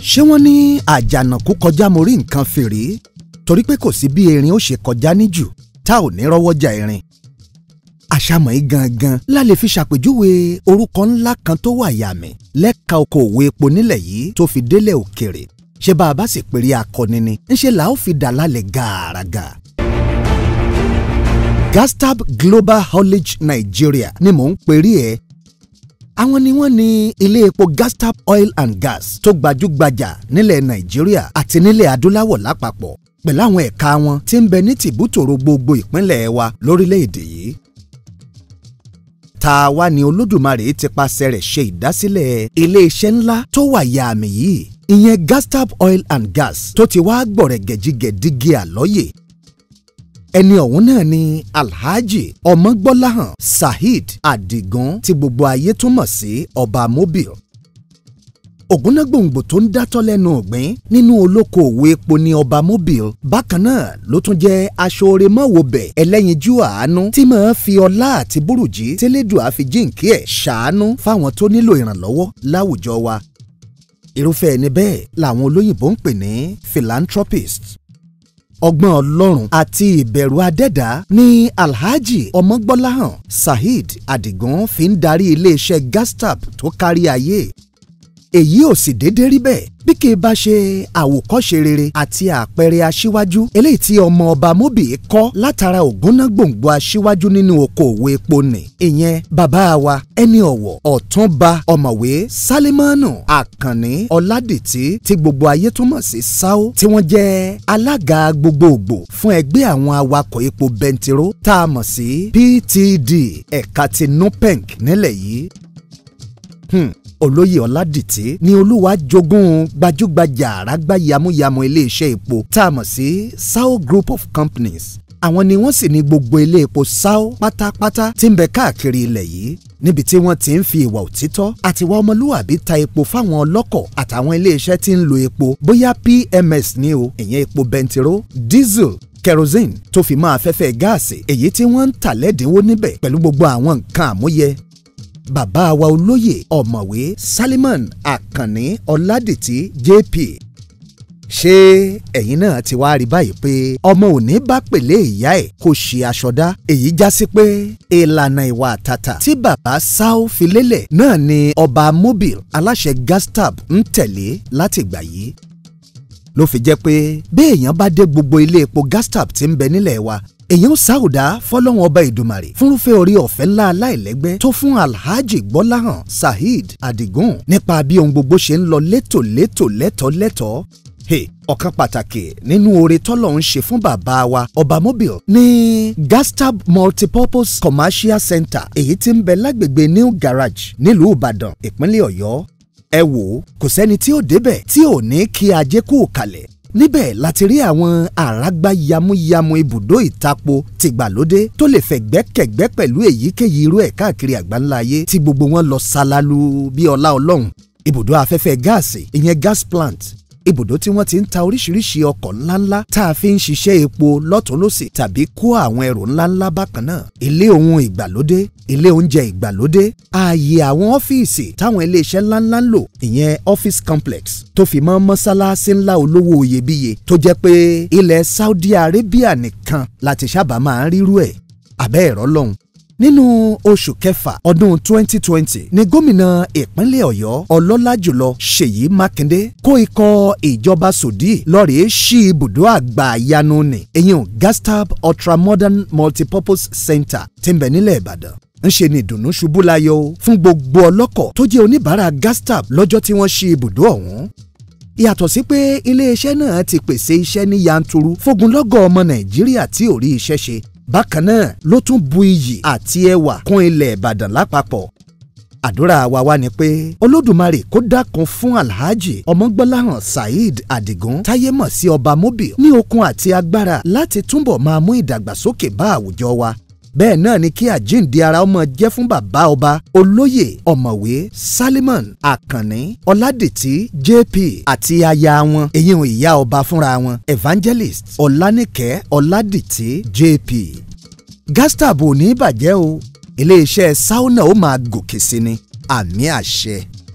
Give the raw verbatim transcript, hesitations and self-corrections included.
ṣé wọ́n ní àjànàkú kọjá mo rí nǹkan fèrè torí pé kò sí bí erin ó ṣe kọjá níjù tá ò ní rọ́wọ́jà erin. àṣàmọ̀ yìí gangan la lè fi ṣàpèjúwe orúkọ ńlá kan tó wà yàmì lẹ́ka okòòwò epo nílẹ̀ yìí tó fi délẹ̀ òkèrè. ṣé bá a bá sì pèrè akọni ni ńṣe là ó fi dà lálẹ́ gàràgà. Gastab Global Haulage Nigeria ni mò ń pèrè ẹ̀. àwọn ni wọ́n ní ilé epo Gastab Oil and Gas tó gbajúgbajà nílẹ̀ Nàìjíríà àti nílẹ̀ adúláwọ̀ lápapọ̀ pẹ̀lú àwọn ẹ̀ka wọn tí ń bẹ ní tìbútòrò gbogbo ìpínlẹ̀ wa lórílẹ̀‐èdè yìí. ta wá ní Olódùmarè ti pasẹ̀ rẹ̀ ṣe ìdásílẹ̀ iléeṣẹ́ ńlá tó wà yàmì yìí ìyẹn Gastab Oil and Gas tó ti wá gbọ̀rẹ̀gẹ̀jigẹ̀dígẹ̀ àlọ́yè. ẹni ọ̀hún náà ni Alhaji Omogbolahan Saheed Adigun tí gbogbo ayé tún mọ̀ sí Ọba Mobile. ògúnnágbòǹgbò tó ń dátọ́ lẹ́nu ọ̀gbìn nínú olókoòwò epo ní Ọba Mobile bákan náà ló tún jẹ́ aṣooremọ́wòbẹ̀ ẹlẹ́yinjú àánú tí máa fi ọlá àti búrùjí tẹ́lẹ̀dùá fi jíǹkí ẹ̀ ṣàánú fáwọn tó nílò ìrànlọ́wọ́ láwùjọ wa. irúfẹ́ ẹni bẹ́ẹ̀ làwọn olóyìnbó ń pè ní philanthropist. ọgbọ́n ọlọ́run àti ìbẹ̀rù adẹ́dá ní Alhaji Omogbolahan Saheed Adigun fi ń darí iléeṣẹ́ Gastab tó kárí ayé. èyí ò sì déédé rí bẹ́ẹ̀ bí kì í bá ṣe àwòkọ́ṣe rere àti àpẹẹrẹ aṣíwájú eléyìí tí ọmọ Ọba Mobile kọ́ látara ògúnnágbòǹgbò aṣíwájú nínú okòòwò epo nì. ìyẹn bàbá wa ẹni ọ̀wọ̀ Ọ̀túnba Ọ̀mọ̀wé Sálímánù Àkànní Ọládìtì tí gbogbo ayé tún mọ̀ sí Sáó tí wọ́n jẹ́ alága gbogbogbò fún ẹgbẹ́ àwọn awakọ̀ epo bẹntiró tá a mọ̀ sí P T D ẹ̀ka ti NUPENC nílẹ̀ yìí. Hmm. Olóyè Ọládìtì ni Olúwa jogún gbajúgbajà àrágbá yamuyamu iléeṣẹ́ epo tá a mọ̀ sí Sao Group of Companies. àwọn ni wọ́n sì ní gbogbo ilé epo Sao pátápátá tí ń bẹ káàkiri ilẹ̀ yìí níbi tí wọ́n ti ń fi ìwà òtítọ́ àti ìwà ọmọlúwàbí ta epo fáwọn ọlọ́kọ̀ àtàwọn iléeṣẹ́ tí ń lo epo bóyá P M S ní o ìyẹn epo bẹntiró diesel kerosene tó fi máa afẹ́fẹ́ gáàsì èyí tí wọ́n ń tà lẹ́dínwó níbẹ̀ pẹ̀lú gbogbo àwọn nǹkan àmúyẹ. bàbá wa olóyè ọ̀mọ̀wé Salman Àkànní Ọládìtì J P ṣé ẹ̀yin náà ti wá rí báyìí pé ọmọ òní bá pèlé ìyá ẹ̀ kó ṣe aṣọdá èyí já sí pé ìlànà ìwà àtàtà tí bàbá Sao fi lélẹ̀ náà ni Ọba Mobile aláṣẹ Gastab ń tẹ̀lé látìgbà yìí ló fi jẹ́ pé bí èèyàn bá dé gbogbo ilé epo Gastab tí ń bẹ nílẹ̀ wa èèyàn sáùdá fọlọ́wọ́n ọba ìdùmarè fúnrúfẹ́ orí ọ̀fẹ́ ńlá aláìlẹ́gbẹ́ tó fún Alhaji Gbọ́láhàn Saheed Adigun nípa bí ohun gbogbo ṣe ń lọ létòlétò lẹ́tọ̀ọ́lẹ́tọ̀ọ́. Hey, ọ̀kan pàtàkì nínú oore tọ́lọ̀ ń ṣe fún bàbá wa Ọba Mobile ní Gastab Multipurpose Commercial Center èyí tí ń bẹ lágbègbè New Garage nílùú Ìbàdàn ìpínlẹ̀ Ọ̀yọ́. ẹ wò ó kò sẹ́ni tí ó débẹ̀ tí ò ní kí ajé kú kalẹ̀ níbẹ̀ láti rí àwọn àrágbá yamuyamu ibùdó ìtapo tìgbàlódé tó lè fẹ̀gbẹ́kẹ̀gbẹ́ pẹ̀lú èyíkéyìí irú ẹ̀ káàkiri àgbáńlá ayé tí gbogbo wọn lọ ṣalalu bí ọlá ọlọ́run. ibùdó afẹ́fẹ́ gáàsì ìyẹn gas plant ibùdó tí wọ́n ti ń ta oríṣiríṣi ọkọ̀ ńláńlá tá a fi ń ṣiṣẹ́ epo lọ́tùnlósì tàbí kó àwọn ẹrù ńláńlá bákan náà. ilé ohun ìgbàlódé ilé oúnjẹ ìgbàlódé ààyè àwọn ọ́fíìsì táwọn iléeṣẹ́ ńláńlá ń lò ìyẹn office complex tó fi mọ́ mọ́sálásí ńlá olówó iyebíye tó jẹ́ pé ilẹ̀ Saudi Arabia nìkan láti sábà máa ń rírú ẹ̀ abẹ́ ẹ̀rọ lọ́hùn. nínú oṣù kẹfà ọdún twenty twenty ni gómìnà ìpínlẹ̀ Ọ̀yọ́ ọlọ́lá jùlọ Ṣèyí Mákindé kó ikọ̀ ìjọba Saudi lọ́ọ̀rẹ́ sí ibùdó àgbà ìyanu ní eyín Gastab Ultramodern Multipurpose Center tí ń bẹ nílẹ̀ Ìbàdàn. ń ṣe ni ìdùnnú ṣubú layọ̀ fún gbogbo ọlọ́kọ̀ tó jẹ́ oníbàárà Gastab lọ́jọ́ tí wọ́n ṣí ibùdó ọ̀hún. yàtọ̀ sí pé iléeṣẹ́ náà ti pèsè iṣẹ́ ní yanturu fógunlọ́gọ̀ ọmọ Nàìjíríà tí ò rí iṣẹ́ ṣe bákan náà ló tún bu iyì àti ẹwà kún ilẹ̀ Ìbàdàn lápapọ̀. àdúrà wa wá ni pé Olódùmarè kó dákun fún Alhaji Omogbolahan Saheed Adigun táyé mọ̀ sí Ọba Mobile ní okun àti agbára láti túbọ̀ máa mú ìdàgbàsókè bá àwùjọ wa. bẹ́ẹ̀ náà ni kí àjíǹde ara ọmọ jẹ́ fún bàbá ọba olóyè ọ̀mọ̀wé Salman Àkànní Ọládìtì J P àti aya wọn èyí ò ìyá ọba fúnra wọn Evangelist Ọlánìkẹ́ Ọládìtì J P. Gastab ò ní bàjẹ́ o iléeṣẹ́ sauna ó máa gòkè sí ni àmì àṣẹ.